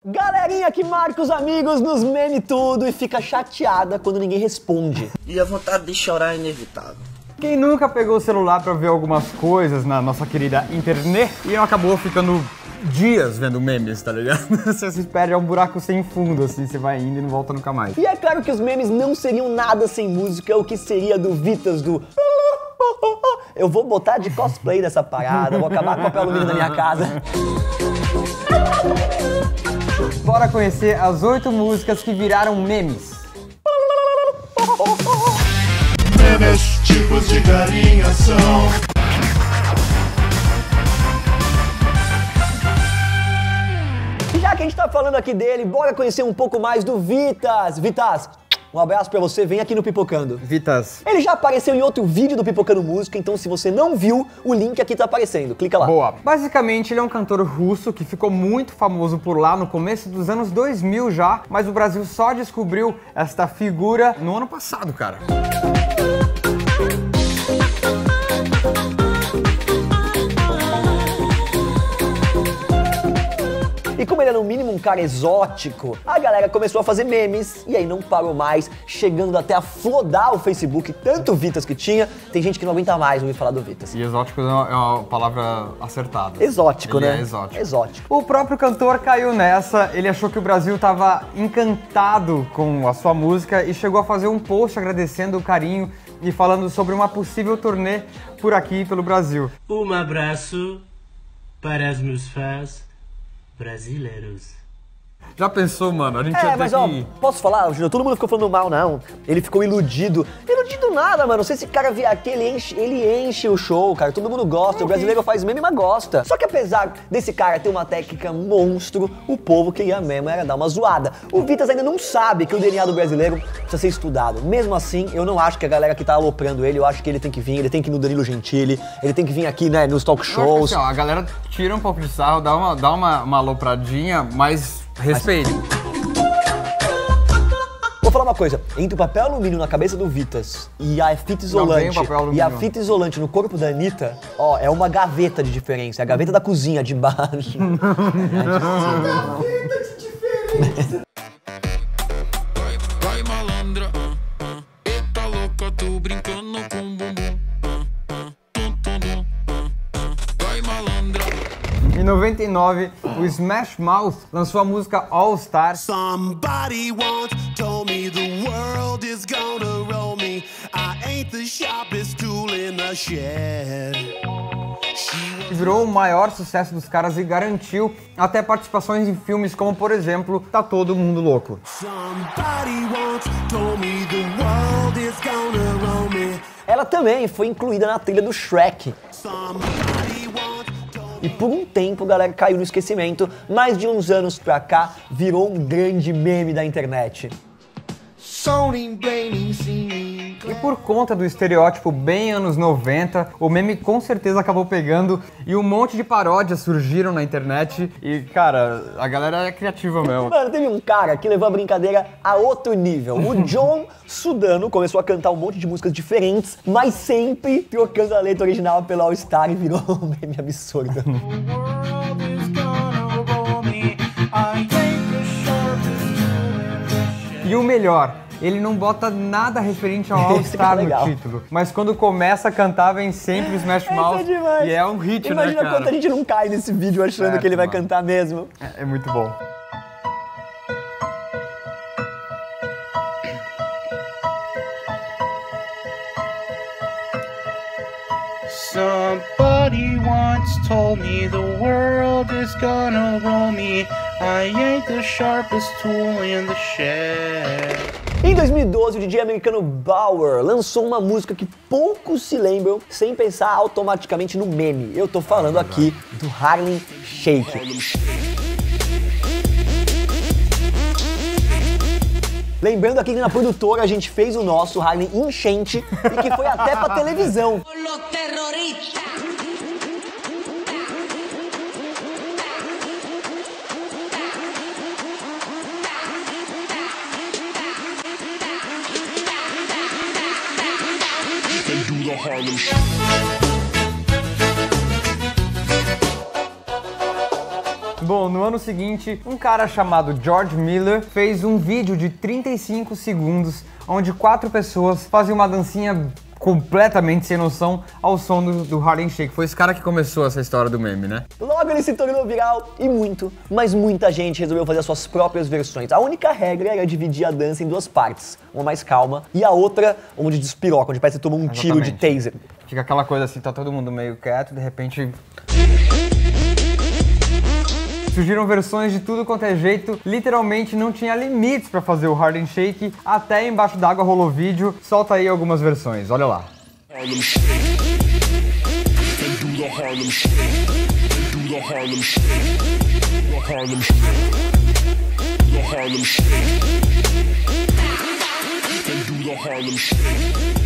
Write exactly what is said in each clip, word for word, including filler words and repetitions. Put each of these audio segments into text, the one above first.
Galerinha que marca os amigos nos meme tudo e fica chateada quando ninguém responde. E a vontade de chorar é inevitável. Quem nunca pegou o celular pra ver algumas coisas na nossa querida internet e acabou ficando dias vendo memes, tá ligado? Você se perde, é um buraco sem fundo, assim, você vai indo e não volta nunca mais. E é claro que os memes não seriam nada sem música, o que seria do Vitas do... Eu vou botar de cosplay dessa parada, vou acabar com o papel alumínio na minha casa. Bora conhecer as oito músicas que viraram memes. Memes, tipos de carinhação. E já que a gente tá falando aqui dele, bora conhecer um pouco mais do Vitas. Vitas, um abraço pra você, vem aqui no Pipocando. Vitas. Ele já apareceu em outro vídeo do Pipocando Música, então se você não viu, o link aqui tá aparecendo, clica lá. Boa. Basicamente, ele é um cantor russo que ficou muito famoso por lá no começo dos anos dois mil já, mas o Brasil só descobriu esta figura no ano passado, cara. E como ele é no mínimo um cara exótico, a galera começou a fazer memes e aí não parou mais, chegando até a flodar o Facebook, tanto Vitas que tinha, tem gente que não aguenta mais ouvir falar do Vitas. E exótico é uma palavra acertada. Exótico, ele né? É exótico. Exótico. O próprio cantor caiu nessa, ele achou que o Brasil tava encantado com a sua música e chegou a fazer um post agradecendo o carinho e falando sobre uma possível turnê por aqui, pelo Brasil. Um abraço para os meus fãs brasileiros. Já pensou, mano? A gente É, ia mas ter ó, que... posso falar, Júnior? Todo mundo ficou falando mal, não. Ele ficou iludido. Iludido nada, mano. Se esse cara vier aqui, ele enche, ele enche o show, cara. Todo mundo gosta. O brasileiro faz meme, mas gosta. Só que apesar desse cara ter uma técnica monstro, o povo queria mesmo era dar uma zoada. O Vitas ainda não sabe que o D N A do brasileiro precisa ser estudado. Mesmo assim, eu não acho que a galera que tá aloprando ele, eu acho que ele tem que vir, ele tem que ir no Danilo Gentili, ele tem que vir aqui, né, nos talk shows. Assim, ó, a galera tira um pouco de sarro, dá uma, dá uma, uma alopradinha, mas respeite. Vou falar uma coisa, entre o papel alumínio na cabeça do Vitas e a fita isolante e a fita isolante no corpo da Anitta, ó, é uma gaveta de diferença, é a gaveta da cozinha de baixo. Gaveta de diferença. Vai malandra, ah, ah, eita louca, tô brincando com bumbum, ah, ah, tum, tum, tum, ah, ah, vai malandra. Em noventa e nove, o Smash Mouth lançou a música All Star. Somebody once told me the world is gonna roll me. I ain't the sharpest tool in the shed. Que virou o maior sucesso dos caras e garantiu até participações em filmes como, por exemplo, Tá Todo Mundo Louco. Somebody once told me the world is gonna roll me. Ela também foi incluída na trilha do Shrek. Somebody once E por um tempo a galera caiu no esquecimento, mas de uns anos pra cá virou um grande meme da internet. E por conta do estereótipo bem anos noventa, o meme com certeza acabou pegando e um monte de paródias surgiram na internet e, cara, a galera é criativa mesmo. Mano, teve um cara que levou a brincadeira a outro nível. O John Sudano começou a cantar um monte de músicas diferentes, mas sempre trocando a letra original pela All Star e virou um meme absurdo. E o melhor, ele não bota nada referente ao All Star no título, mas quando começa a cantar vem sempre o Smash Mouth é e é um hit, Imagina, né, cara? Imagina quanto a gente não cai nesse vídeo achando Certo, que ele vai mano. cantar mesmo. É, é muito bom. Somebody once told me the world is gonna roll me. I ain't the sharpest tool in the shed. Em dois mil e doze, o D J americano Bauer lançou uma música que poucos se lembram sem pensar automaticamente no meme. Eu tô falando aqui do Harlem Shake. Lembrando aqui que na produtora a gente fez o nosso Harlem Enchente e que foi até pra televisão. Bom, no ano seguinte, um cara chamado George Miller fez um vídeo de trinta e cinco segundos, onde quatro pessoas fazem uma dancinha completamente sem noção ao som do, do Harlem Shake. Foi esse cara que começou essa história do meme, né? Logo ele se tornou viral e muito, mas muita gente resolveu fazer as suas próprias versões. A única regra era dividir a dança em duas partes, uma mais calma e a outra onde despiroca, onde parece que toma um Exatamente. tiro de taser. Fica aquela coisa assim, tá todo mundo meio quieto, de repente... Surgiram versões de tudo quanto é jeito, literalmente não tinha limites pra fazer o Harlem Shake, até embaixo d'água rolou vídeo, solta aí algumas versões, olha lá. Harlem Shake. And do the Harlem Shake. And do the Harlem Shake. The Harlem Shake. The Harlem Shake. And do the Harlem Shake.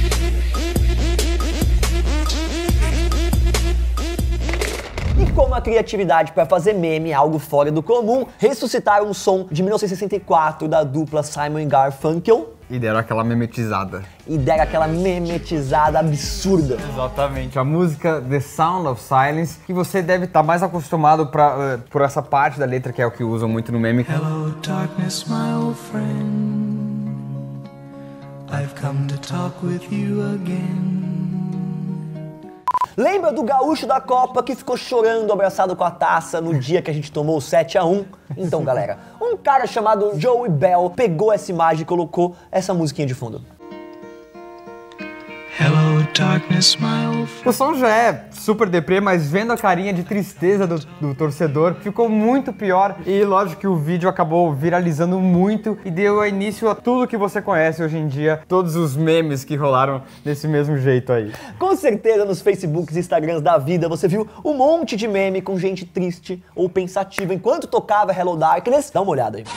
E como a criatividade para fazer meme é algo fora do comum, ressuscitaram um som de mil novecentos e sessenta e quatro da dupla Simon e Garfunkel E deram aquela memetizada. e deram aquela memetizada absurda. Exatamente, a música The Sound of Silence, que você deve estar mais acostumado pra, uh, por essa parte da letra, que é o que usam muito no meme. Hello, darkness, my old friend. I've come to talk with you again. Lembra do gaúcho da Copa que ficou chorando abraçado com a taça no dia que a gente tomou sete a um? Então, galera, um cara chamado Joey Bell pegou essa imagem e colocou essa musiquinha de fundo. Hello, darkness, my old friend. O som já é super deprê, mas vendo a carinha de tristeza do, do torcedor, ficou muito pior. E lógico que o vídeo acabou viralizando muito e deu início a tudo que você conhece hoje em dia, todos os memes que rolaram desse mesmo jeito aí. Com certeza nos Facebooks e Instagrams da vida você viu um monte de meme com gente triste ou pensativa enquanto tocava Hello Darkness. Dá uma olhada aí.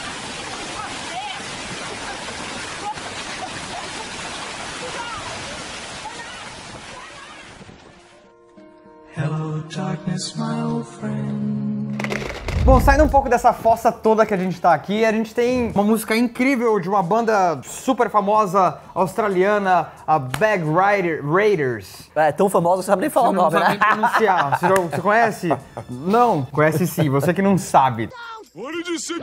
Hello, darkness, my old friend. Bom, saindo um pouco dessa fossa toda que a gente tá aqui, a gente tem uma música incrível de uma banda super famosa australiana, a Bag Rider, Raiders. É tão famosa que você sabe nem falar Você o não nome, sabe né? nem pronunciar. Você, já- você conhece? Não, conhece sim, você que não sabe. What did you say?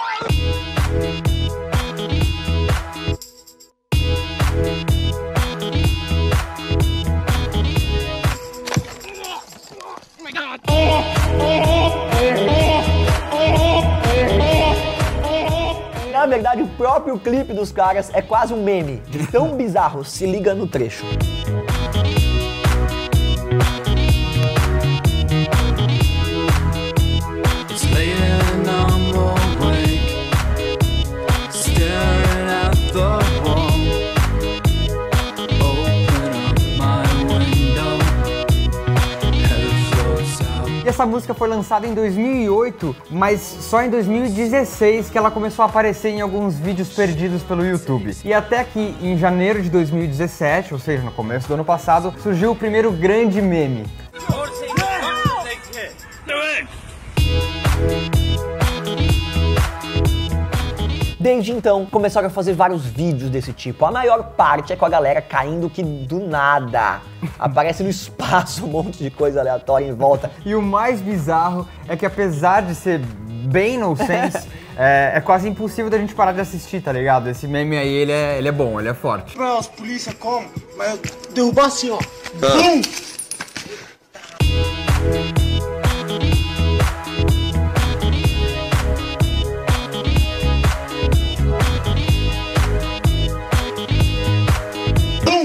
Na verdade, o próprio clipe dos caras é quase um meme, de tão bizarro. Se liga no trecho. It's late and I'm awake, staring at the wall. Open up my window, head floats out. E essa música foi lançada em dois mil e oito, mas só em dois mil e dezesseis que ela começou a aparecer em alguns vídeos perdidos pelo YouTube. E até que em janeiro de dois mil e dezessete, ou seja, no começo do ano passado, surgiu o primeiro grande meme. Desde então, começaram a fazer vários vídeos desse tipo. A maior parte é com a galera caindo que do nada. Aparece no espaço um monte de coisa aleatória em volta. E o mais bizarro é que apesar de ser bem nonsense, é, é quase impossível da gente parar de assistir, tá ligado? Esse meme aí, ele é, ele é bom, ele é forte. As polícia como? Mas derrubar assim, ó. Bum! Bum!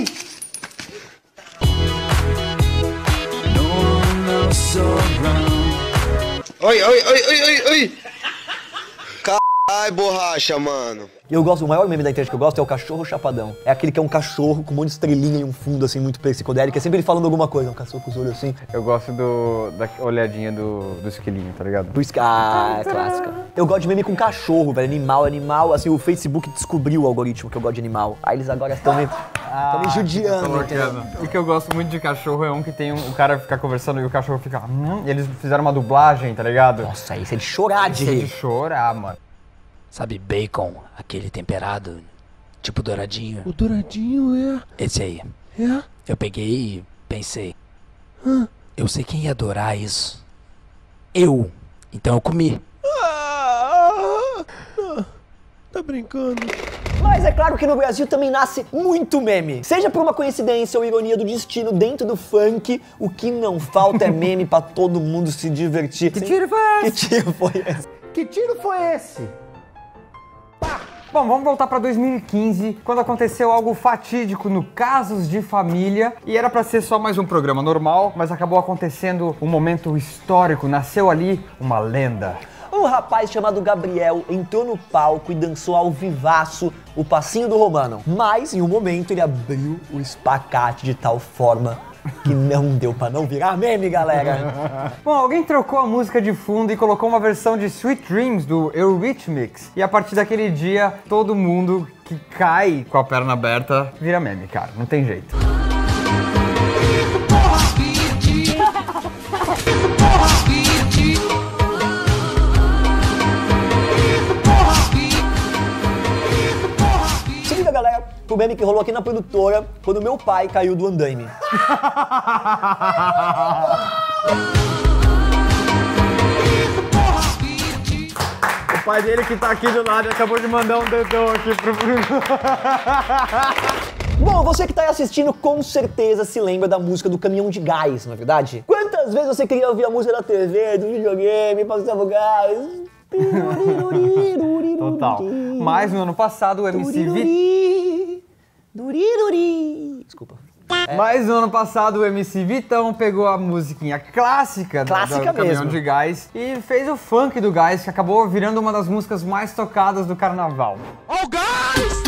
No one else around. Oi, oi, oi, oi, oi, oi. Caralho, borracha, mano. Eu gosto, o maior meme da internet que eu gosto é o cachorro chapadão. É aquele que é um cachorro com um monte de estrelinha e um fundo assim muito psicodélico. É sempre ele falando alguma coisa, um cachorro com os olhos assim. Eu gosto do, da olhadinha do, do esquilinho, tá ligado? Por isso que, ah, é clássica. Eu gosto de meme com cachorro, velho. Animal, animal. Assim, o Facebook descobriu o algoritmo que eu gosto de animal. Aí eles agora estão me, tão me judiando, entendeu? O que eu gosto muito de cachorro é um que tem um, o cara fica conversando e o cachorro fica... Hum, e eles fizeram uma dublagem, tá ligado? Nossa, isso é de chorar de Isso é de rir. chorar, mano. Sabe bacon, aquele temperado, tipo douradinho? O douradinho é. Esse aí. É? Eu peguei e pensei, eu sei quem ia adorar isso. Eu. Então eu comi. brincando. Mas é claro que no Brasil também nasce muito meme. Seja por uma coincidência ou ironia do destino dentro do funk, o que não falta é meme pra todo mundo se divertir. Que tiro foi esse? Que tiro foi esse? Que tiro foi esse? Pá! Bom, vamos voltar para dois mil e quinze, quando aconteceu algo fatídico no Casos de Família. E era para ser só mais um programa normal, mas acabou acontecendo um momento histórico. Nasceu ali uma lenda. Um rapaz chamado Gabriel entrou no palco e dançou ao vivaço o passinho do Romano. Mas, em um momento, ele abriu o espacate de tal forma que não deu pra não virar meme, galera. Bom, alguém trocou a música de fundo e colocou uma versão de Sweet Dreams do Eurythmics. E a partir daquele dia, todo mundo que cai com a perna aberta vira meme, cara. Não tem jeito. Galera, pro meme que rolou aqui na produtora quando meu pai caiu do andaime. O pai dele que tá aqui do lado acabou de mandar um dedão aqui pro Bruno. Bom, você que tá aí assistindo com certeza se lembra da música do Caminhão de Gás, não é verdade? Quantas vezes você queria ouvir a música da T V, do videogame, passava o gás? Total. Mas no ano passado o M C Vitão... Desculpa. É. Mas no ano passado o M C Vitão pegou a musiquinha clássica, clássica do, do Caminhão mesmo. de Gás e fez o funk do Gás, que acabou virando uma das músicas mais tocadas do carnaval. Oh, Gás!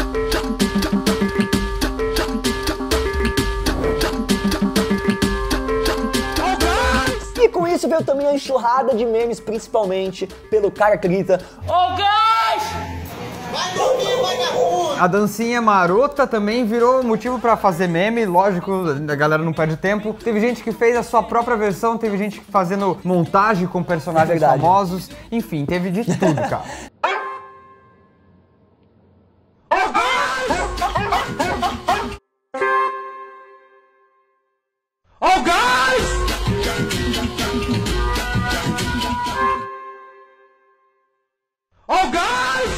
E com isso veio também a enxurrada de memes, principalmente pelo cara que grita Ô, Gás! Vai dormir, vagabundo! A dancinha marota também virou motivo pra fazer meme, lógico, a galera não perde tempo. Teve gente que fez a sua própria versão, teve gente fazendo montagem com personagens é famosos, enfim, teve de tudo, cara. Ô, Gás! Oh, guys!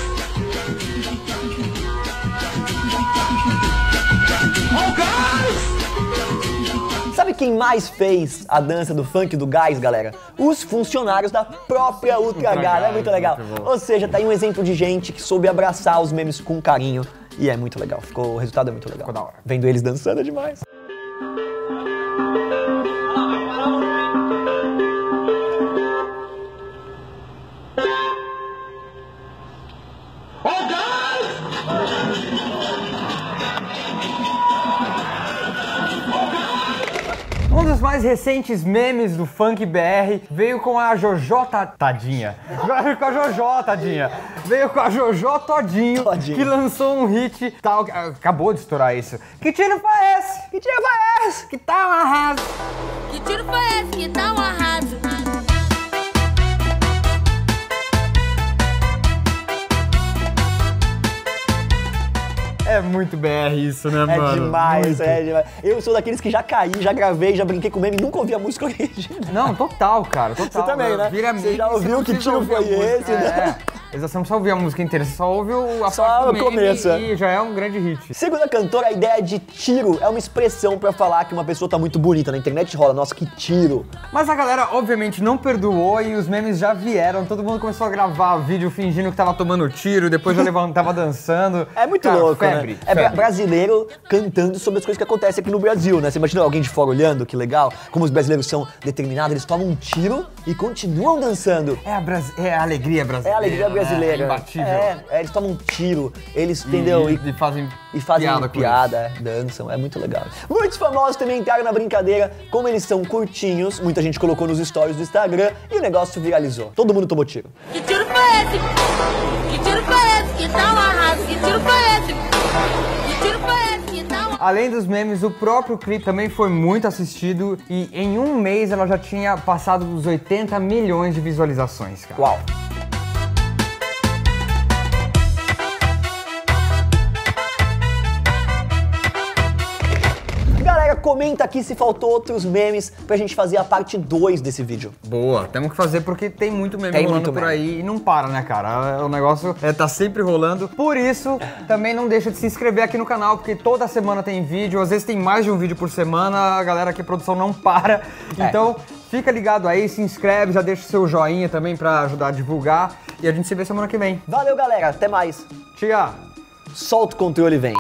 Oh, guys! Sabe quem mais fez a dança do funk do Gás, galera? Os funcionários da própria Ultra Gás, é muito legal. Ou seja, tá aí um exemplo de gente que soube abraçar os memes com carinho e é muito legal. Ficou, o resultado é muito legal. Ficou da hora. Vendo eles dançando é demais. Um dos mais recentes memes do funk B R veio com a Jojo Tadinha. Veio com a Jojo Tadinha. Veio com a Jojo Todinho, Todinho. que lançou um hit tal. Acabou de estourar isso. Que tiro foi esse? Que tiro foi esse? Que tá um arraso. Que tiro foi esse? Que tá um arraso. É muito B R isso, né, É mano? demais, Muito. é demais. Eu sou daqueles que já caí, já gravei, já brinquei com meme e nunca ouvi a música original. Não, total, cara, total. Você também, né? Vira Você meme, já ouviu não que precisa tiro ouvir foi a música. esse, né? É. Exato, você não precisa ouvir a música inteira, você só ouve o, a Só parte do o meme começo, é. e já é um grande hit. Segundo a cantora, a ideia de tiro é uma expressão pra falar que uma pessoa tá muito bonita. Na internet rola, nossa, que tiro. Mas a galera, obviamente, não perdoou e os memes já vieram. Todo mundo começou a gravar vídeo fingindo que tava tomando tiro, depois já levantava dançando. É muito Cara, louco, febre, né? É febre. bra- brasileiro cantando sobre as coisas que acontecem aqui no Brasil, né? Você imagina alguém de fora olhando, que legal. Como os brasileiros são determinados, eles tomam um tiro e continuam dançando. É a, Bras... é a alegria brasileira. É a alegria né? brasileira. É imbatível. É, é, eles tomam um tiro, eles, entendeu? E, e fazem E fazem piada piada, com isso. é, dançam, é muito legal. Muitos famosos também entraram na brincadeira, como eles são curtinhos, muita gente colocou nos stories do Instagram e o negócio viralizou. Todo mundo tomou tiro. Que tiro foi esse? Que tiro foi esse? Que tá um arraso. Que tiro foi esse? Que tiro foi esse? Que tá um... Além dos memes, o próprio clipe também foi muito assistido e em um mês ela já tinha passado dos oitenta milhões de visualizações, cara. Uau! Galera, comenta aqui se faltou outros memes pra gente fazer a parte dois desse vídeo. Boa, temos que fazer porque tem muito meme Tem rolando muito por meme. aí e não para, né, cara? O negócio é, tá sempre rolando. Por isso, também não deixa de se inscrever aqui no canal, porque toda semana tem vídeo, às vezes tem mais de um vídeo por semana, a galera aqui, a produção não para. É. Então, fica ligado aí, se inscreve, já deixa o seu joinha também pra ajudar a divulgar. E a gente se vê semana que vem. Valeu, galera. Até mais. Tchau. Solta o controle e vem.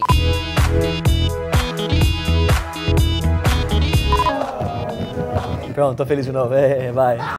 Pronto, tô feliz de novo. É, vai.